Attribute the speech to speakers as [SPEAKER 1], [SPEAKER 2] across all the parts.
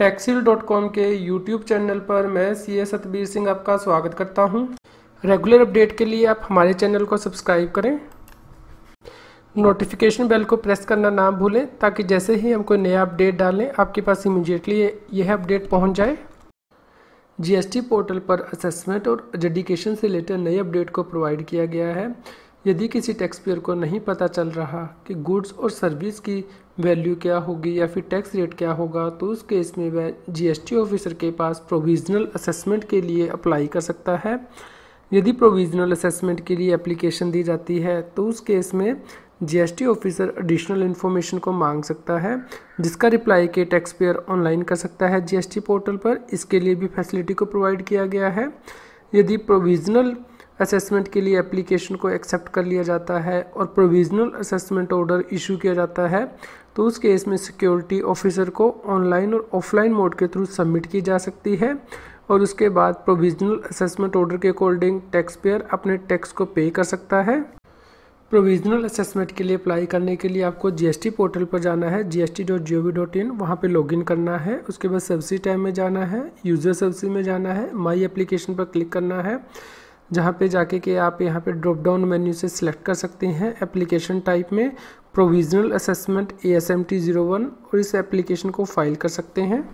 [SPEAKER 1] टैक्सील.com के YouTube channel पर मैं सीए सतबीर सिंह आपका स्वागत करता हूं। रेगुलर अपडेट के लिए आप हमारे चैनल को सब्सक्राइब करें, नोटिफिकेशन बेल को प्रेस करना ना भूलें ताकि जैसे ही हम कोई नया अपडेट डालें आपके पास इमीडिएटली यह अपडेट पहुंच जाए। जीएसटी पोर्टल पर असेसमेंट और एजुकेशन से रिलेटेड नए अपडेट को प्रोवाइड किया गया है। यदि किसी टैक्स पेयर को नहीं पता चल रहा कि गुड्स और सर्विस की वैल्यू क्या होगी या फिर टैक्स रेट क्या होगा, तो उस केस में वह जीएसटी ऑफिसर के पास प्रोविजनल असेसमेंट के लिए अप्लाई कर सकता है। यदि प्रोविजनल असेसमेंट के लिए एप्लीकेशन दी जाती है तो उस केस में जीएसटी ऑफिसर एडिशनल इन्फॉर्मेशन को मांग सकता है, जिसका रिप्लाई के टैक्स पेयर ऑनलाइन कर सकता है जीएसटी पोर्टल पर। इसके लिए भी फैसिलिटी को प्रोवाइड किया गया है। यदि प्रोविजनल असेसमेंट के लिए एप्लीकेशन को एक्सेप्ट कर लिया जाता है और प्रोविजनल असेसमेंट ऑर्डर इशू किया जाता है तो उस केस में सिक्योरिटी ऑफिसर को ऑनलाइन और ऑफलाइन मोड के थ्रू सबमिट की जा सकती है और उसके बाद प्रोविजनल असेसमेंट ऑर्डर के अकॉर्डिंग टैक्स पेयर अपने टैक्स को पे कर सकता है। प्रोविजनल असेसमेंट के लिए अप्लाई करने के लिए आपको जीएसटी पोर्टल पर जाना है, gst.gov.in, वहाँ पे लॉगिन करना है। उसके बाद सब्सिडी टैब में जाना है, यूज़र सब्सिडी में जाना है, माई एप्लीकेशन पर क्लिक करना है, जहाँ पे जाके कि आप यहाँ पे ड्रॉप डाउन मेन्यू से सिलेक्ट कर सकते हैं एप्लीकेशन टाइप में प्रोविजनल असेसमेंट ASMT 01 और इस एप्लीकेशन को फाइल कर सकते हैं।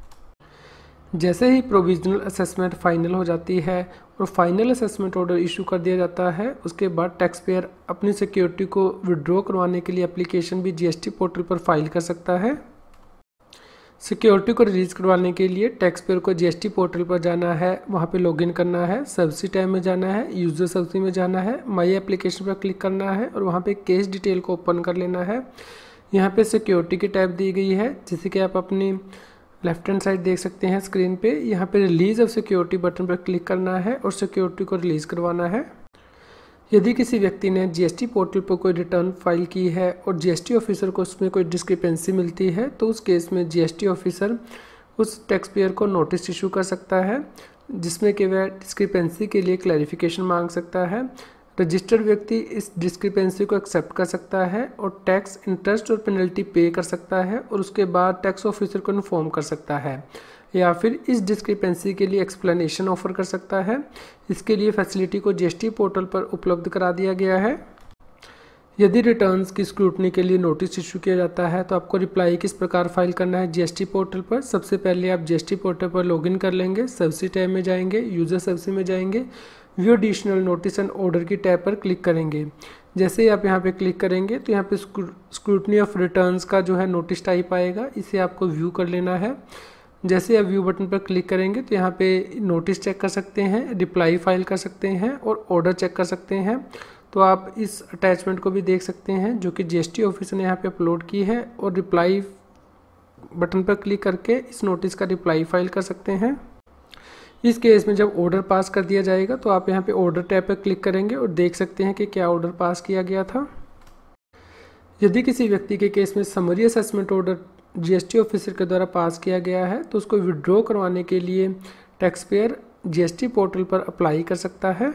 [SPEAKER 1] जैसे ही प्रोविजनल असेसमेंट फाइनल हो जाती है और फाइनल असेसमेंट ऑर्डर इशू कर दिया जाता है, उसके बाद टैक्स पेयर अपनी सिक्योरिटी को विड्रॉ करवाने के लिए एप्लीकेशन भी जीएसटी पोर्टल पर फाइल कर सकता है। सिक्योरिटी को रिलीज करवाने के लिए टैक्स पेयर को जीएसटी पोर्टल पर जाना है, वहाँ पे लॉगिन करना है, सब्सिडी टैब में जाना है, यूज़र सब्सिडी में जाना है, माई एप्लीकेशन पर क्लिक करना है और वहाँ पे केस डिटेल को ओपन कर लेना है। यहाँ पे सिक्योरिटी की टैब दी गई है, जैसे कि आप अपनी लेफ्ट हैंड साइड देख सकते हैं स्क्रीन पे। यहाँ पे रिलीज ऑफ सिक्योरिटी बटन पर क्लिक करना है और सिक्योरिटी को रिलीज करवाना है। यदि किसी व्यक्ति ने जीएसटी पोर्टल पर कोई रिटर्न फाइल की है और जीएसटी ऑफिसर को उसमें कोई डिस्क्रिपेंसी मिलती है तो उस केस में जीएसटी ऑफिसर उस टैक्स पेयर को नोटिस इशू कर सकता है, जिसमें कि वह डिस्क्रिपेंसी के लिए क्लैरिफिकेशन मांग सकता है। रजिस्टर्ड व्यक्ति इस डिस्क्रिपेंसी को एक्सेप्ट कर सकता है और टैक्स, इंटरेस्ट और पेनल्टी पे कर सकता है और उसके बाद टैक्स ऑफिसर को इन्फॉर्म कर सकता है या फिर इस डिस्क्रिपेंसी के लिए एक्सप्लेनेशन ऑफर कर सकता है। इसके लिए फैसिलिटी को जीएसटी पोर्टल पर उपलब्ध करा दिया गया है। यदि रिटर्न्स की स्क्रूटनी के लिए नोटिस इशू किया जाता है तो आपको रिप्लाई किस प्रकार फाइल करना है जीएसटी पोर्टल पर। सबसे पहले आप जीएसटी पोर्टल पर लॉगिन कर लेंगे, सब्सिडी टैब में जाएंगे, यूज़र सब्सिडी में जाएंगे, view additional notice and order की टैब पर क्लिक करेंगे। जैसे ही आप यहाँ पे क्लिक करेंगे तो यहाँ पे स्क्रूटनी ऑफ रिटर्न्स का जो है नोटिस टाइप आएगा, इसे आपको व्यू कर लेना है। जैसे आप व्यू बटन पर क्लिक करेंगे तो यहाँ पे नोटिस चेक कर सकते हैं, रिप्लाई फाइल कर सकते हैं और ऑर्डर चेक कर सकते हैं। तो आप इस अटैचमेंट को भी देख सकते हैं जो कि जीएसटी ऑफिसर ने यहाँ पे अपलोड की है और रिप्लाई बटन पर क्लिक करके इस नोटिस का रिप्लाई फाइल कर सकते हैं। इस केस में जब ऑर्डर पास कर दिया जाएगा तो आप यहाँ पे ऑर्डर टैब पर क्लिक करेंगे और देख सकते हैं कि क्या ऑर्डर पास किया गया था। यदि किसी व्यक्ति के केस में summary assessment order GST officer के द्वारा पास किया गया है तो उसको विड्रॉ करवाने के लिए टैक्स पेयर जीएसटी पोर्टल पर अप्लाई कर सकता है।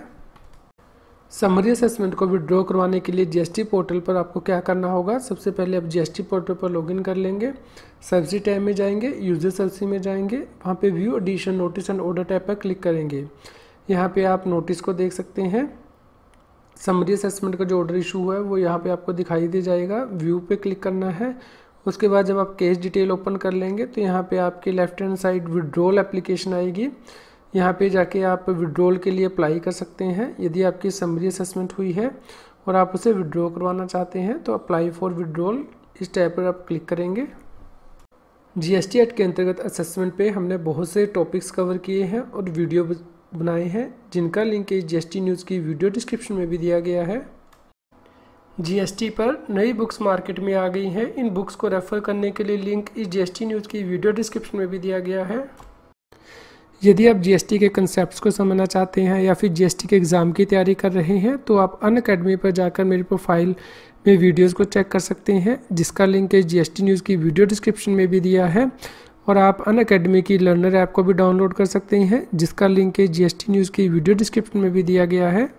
[SPEAKER 1] समरी असेसमेंट को विड्रॉ करवाने के लिए जीएसटी पोर्टल पर आपको क्या करना होगा, सबसे पहले आप जीएसटी पोर्टल पर लॉगिन कर लेंगे, सब्सिडी टैब में जाएंगे, यूजर सब्सिडी में जाएंगे, वहाँ पे view addition notice and order tab पर क्लिक करेंगे। यहाँ पे आप नोटिस को देख सकते हैं। समरी असेसमेंट का जो ऑर्डर इशू हुआ है वो यहाँ पे आपको दिखाई दे जाएगा। व्यू पे क्लिक करना है। उसके बाद जब आप केस डिटेल ओपन कर लेंगे तो यहाँ पे आपके left hand side withdrawal application आएगी। यहाँ पे जाके आप विड्रॉल के लिए अप्लाई कर सकते हैं। यदि आपकी समरी असेसमेंट हुई है और आप उसे विड्रॉ करवाना चाहते हैं तो अप्लाई फॉर विड्रॉल इस टैब पर आप क्लिक करेंगे। जीएसटी एक्ट के अंतर्गत असेसमेंट पे हमने बहुत से टॉपिक्स कवर किए हैं और वीडियो बनाए हैं, जिनका लिंक इस जीएसटी न्यूज़ की वीडियो डिस्क्रिप्शन में भी दिया गया है। जीएसटी पर नई बुक्स मार्केट में आ गई हैं। इन बुक्स को रेफर करने के लिए लिंक इस जीएसटी न्यूज़ की वीडियो डिस्क्रिप्शन में भी दिया गया है। यदि आप जीएसटी के कंसेप्ट्स को समझना चाहते हैं या फिर जीएसटी के एग्ज़ाम की तैयारी कर रहे हैं तो आप अनअकैडमी पर जाकर मेरी प्रोफाइल में वीडियोस को चेक कर सकते हैं, जिसका लिंक इस जीएसटी न्यूज़ की वीडियो डिस्क्रिप्शन में भी दिया है। और आप अनअकैडमी की लर्नर ऐप को भी डाउनलोड कर सकते हैं, जिसका लिंक इस जीएसटी न्यूज़ की वीडियो डिस्क्रिप्शन में भी दिया गया है।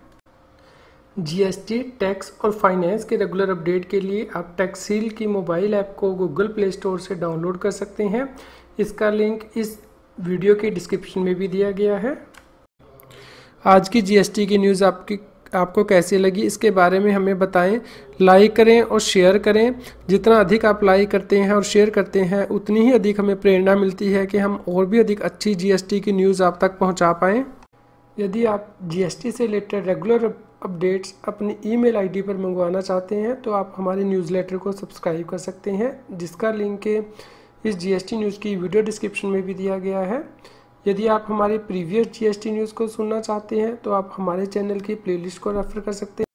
[SPEAKER 1] जीएसटी, टैक्स और फाइनेंस के रेगुलर अपडेट के लिए आप टैक्सील की मोबाइल ऐप को गूगल प्ले स्टोर से डाउनलोड कर सकते हैं इसका लिंक इस वीडियो के डिस्क्रिप्शन में भी दिया गया है। आज की जीएसटी की न्यूज़ आपको कैसी लगी इसके बारे में हमें बताएं। लाइक करें और शेयर करें। जितना अधिक आप लाइक करते हैं और शेयर करते हैं उतनी ही अधिक हमें प्रेरणा मिलती है कि हम और भी अधिक अच्छी जीएसटी की न्यूज़ आप तक पहुंचा पाएं। यदि आप जीएसटी से रिलेटेड रेगुलर अपडेट्स अपनी ईमेल आईडी पर मंगवाना चाहते हैं तो आप हमारे न्यूज़लेटर को सब्सक्राइब कर सकते हैं, जिसका लिंक इस जीएसटी न्यूज़ की वीडियो डिस्क्रिप्शन में भी दिया गया है। यदि आप हमारे प्रीवियस जीएसटी न्यूज़ को सुनना चाहते हैं तो आप हमारे चैनल की प्लेलिस्ट को रेफर कर सकते हैं।